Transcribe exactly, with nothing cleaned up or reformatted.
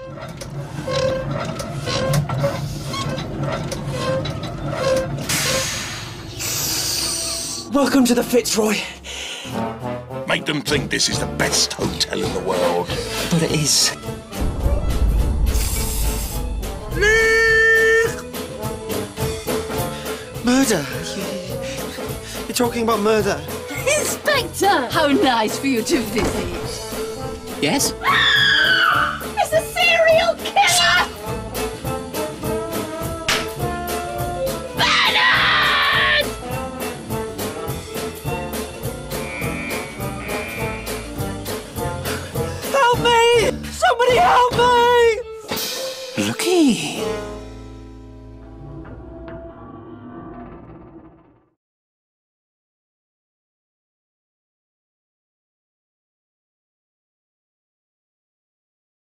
Welcome to the Fitzroy. Make them think this is the best hotel in the world. But it is. Murder. You're talking about murder. Inspector! How nice for you to visit. Yes? Ah! It's a serial killer! Bernard! Help me! Somebody help me! Looky.